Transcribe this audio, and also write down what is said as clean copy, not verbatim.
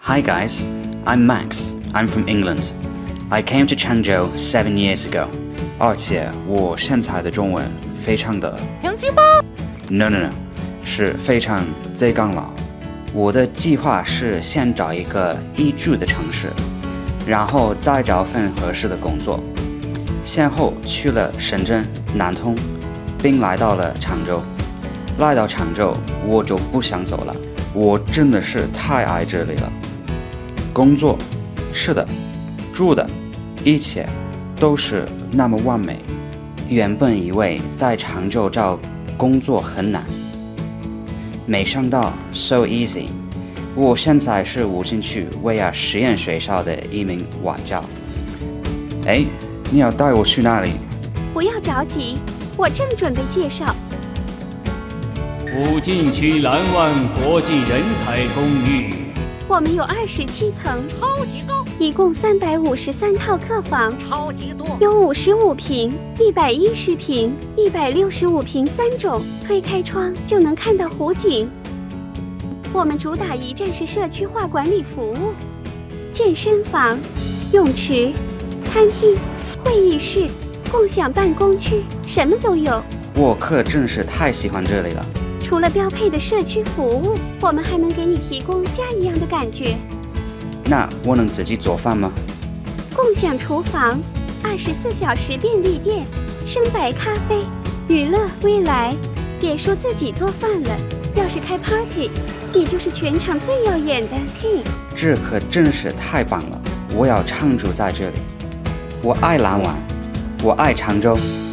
Hi guys, I'm Max. I'm from England. I came to Changzhou 7 years ago. 而且我现在的中文非常的No,是非常在刚了。我的计划是先找一个宜住的城市，然后再找份合适的工作。先后去了深圳、南通，并来到了常州。来到常州，我就不想走了，我真的是太爱这里了。工作、吃的、住的，一切都是那么完美。原本以为在常州找工作很难，没想到 so easy。我现在是无兴趣维亚实验学校的一名外教。哎，你要带我去哪里？ 不要着急，我正准备介绍。 武进区蓝湾国际人才公寓， 我们有27层， 超级高， 一共353套客房， 超级多， 有55平、110平、165平3种，推开窗就能看到湖景。我们主打一站式社区化管理服务，健身房、泳池、餐厅、会议室、共享办公区，什么都有。 我可真是太喜欢这里了。 除了标配的社区服务，我们还能给你提供家一样的感觉。 那我能自己做饭吗？ 共享厨房、24小时便利店、深白咖啡、娱乐未来。别说自己做饭了，要是开 party， 你就是全场最耀眼的 king。 这可真是太棒了！我要常住在这里。我爱蓝湾，我爱常州。